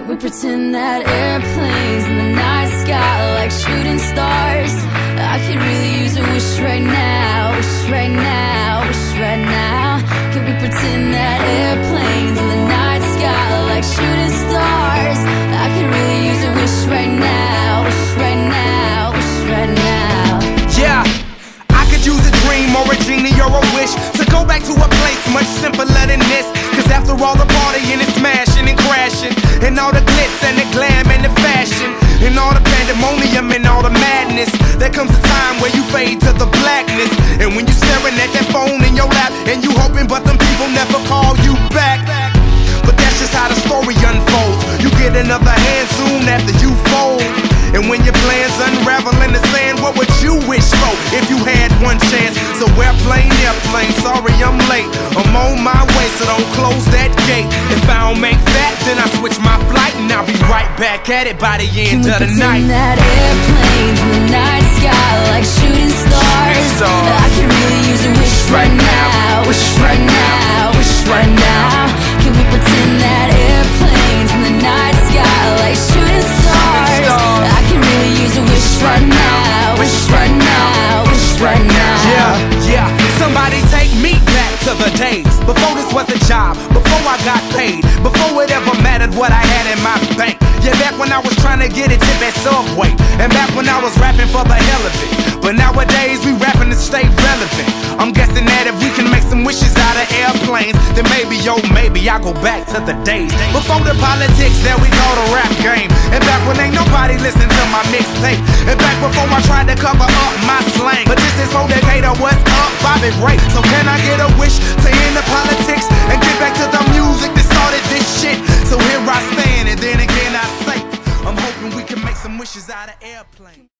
Can we pretend that airplanes in the night sky like shooting stars? I could really use a wish right now, wish right now, wish right now. Can we pretend that airplanes in the night sky like shooting stars? I could really use a wish right now, wish right now, wish right now. Yeah, I could use a dream or a genie or a wish to go back to a place much simpler than this. Cause after all the partying and smashing and crashing, and all the glitz and the glam and the fashion, and all the pandemonium and all the madness, there comes a time where you fade to the blackness. And when you're staring at that phone in your lap and you hoping but them people never call you back. But that's just how the story unfolds. You get another hand soon after you fold. And when your plans unravel in the sand, what would you wish for if you had one chance? So airplane, sorry I'm late. I'm on my way, so don't close that gate. If I don't make that, then I switch my flight, and I'll be right back at it by the end of the night. Can we pretend that airplanes in the night sky like shooting stars? I could really use a wish right now, wish right now, wish right now. Can we pretend that airplanes in the night sky like shooting stars? I can really use a wish right now, wish right now, wish right now. Yeah, somebody take me back to the days before this was a job, before I got paid, before it ever mattered what I had in my bank. Yeah, back when I was trying to get a tip at Subway, and back when I was rapping for the hell of it. But nowadays we rapping to stay relevant. I'm guessing that if we can make some wishes out of airplanes, then maybe, yo, maybe I'll go back to the days before the politics that we call the rap game. And back when ain't nobody listened to my mixtape. And back before I tried to cover up my slang. But this is for Decatur, what's up, Bobby Ray? So can I get a wish to end the politics and get back to the music that started this shit? So here I stand, and then again I say, I'm hoping we can make some wishes out of airplanes.